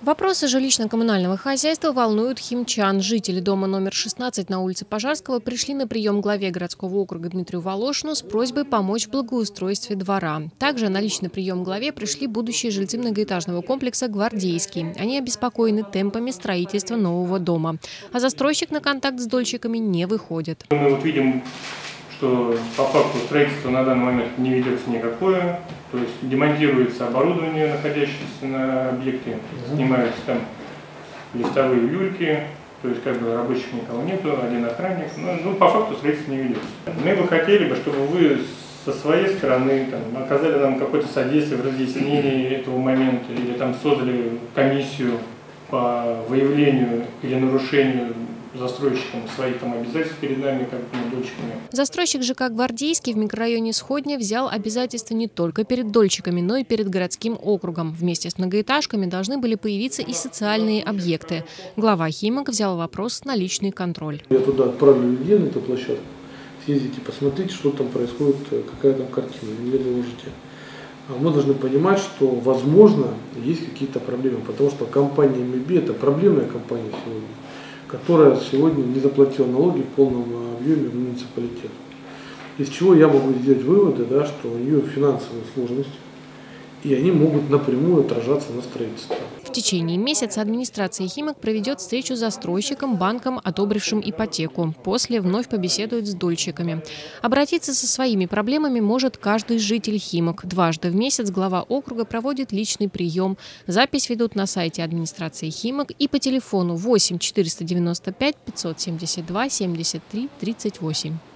Вопросы жилищно-коммунального хозяйства волнуют химчан. Жители дома номер 16 на улице Пожарского пришли на прием к главе городского округа Дмитрию Волошину с просьбой помочь в благоустройстве двора. Также на личный прием к главе пришли будущие жильцы многоэтажного комплекса «Гвардейский». Они обеспокоены темпами строительства нового дома. А застройщик на контакт с дольщиками не выходит. Мы видим, что по факту строительства на данный момент не ведется никакое. То есть демонтируется оборудование, находящееся на объекте, снимаются там листовые люльки, то есть рабочих никого нету, один охранник. Ну, по факту строительство не ведется. Мы бы хотели, чтобы вы со своей стороны оказали нам какое-то содействие в разъяснении этого момента или создали комиссию по выявлению или нарушению застройщикам своих обязательств перед нами, как дольщиками. Застройщик ЖК «Гвардейский» в микрорайоне Сходня взял обязательства не только перед дольщиками, но и перед городским округом. Вместе с многоэтажками должны были появиться и социальные объекты. Глава «Химок» взял вопрос на личный контроль. Я туда отправлю людей на эту площадку. Съездите, посмотрите, что там происходит, какая там картина, не доложите. Мы должны понимать, что, возможно, есть какие-то проблемы, потому что компания МИБИ – это проблемная компания сегодня, которая сегодня не заплатила налоги в полном объеме в муниципалитет. Из чего я могу сделать выводы, что у нее финансовые сложности, и они могут напрямую отражаться на строительстве. В течение месяца администрация «Химок» проведет встречу с застройщиком, банком, одобрившим ипотеку. После вновь побеседует с дольщиками. Обратиться со своими проблемами может каждый житель «Химок». Дважды в месяц глава округа проводит личный прием. Запись ведут на сайте администрации «Химок» и по телефону 8 495 572 73 38.